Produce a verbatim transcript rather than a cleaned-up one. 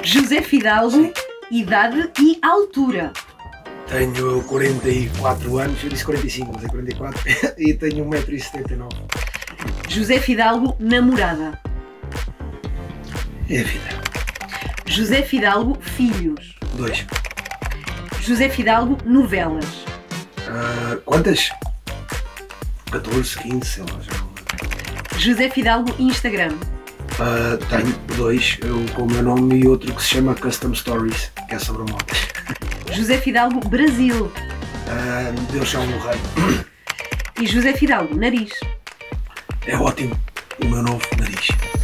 José Fidalgo, sim. Idade e altura. Tenho quarenta e quatro anos, eu disse quarenta e cinco, mas é quarenta e quatro, e tenho um metro e setenta e nove. José Fidalgo, namorada. É a vida. José Fidalgo, filhos. Dois. José Fidalgo, novelas. Uh, quantas? catorze, quinze, sei lá, já não. José Fidalgo, Instagram. Uh, tenho dois, eu com o meu nome e outro que se chama Custom Stories, que é sobre motos. José Fidalgo, Brasil. Uh, Deus chama o rei. E José Fidalgo, nariz. É ótimo, o meu novo nariz.